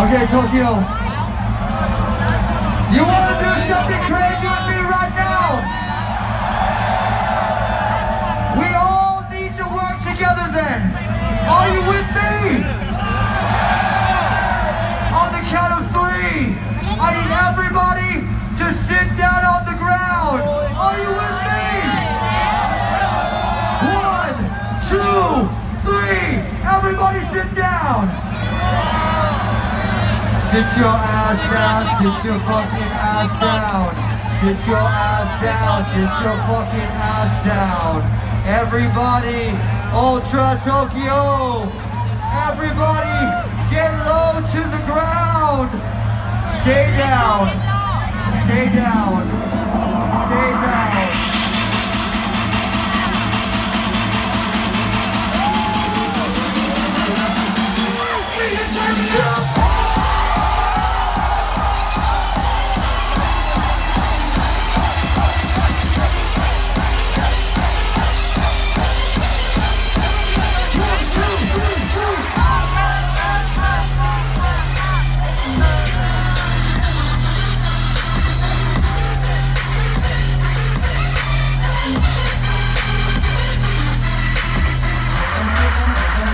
Okay, Tokyo. You want to do something crazy with me right now? We all need to work together then. Are you with me? On the count of 3, I need everybody to sit down on the ground. Are you with me? 1, 2, 3. Everybody sit down. Sit your ass down. Sit your fucking ass down. Sit your ass down. Sit your fucking ass down. Everybody, Ultra Tokyo. Everybody, get low to the ground. Stay down. Stay down. Stay down.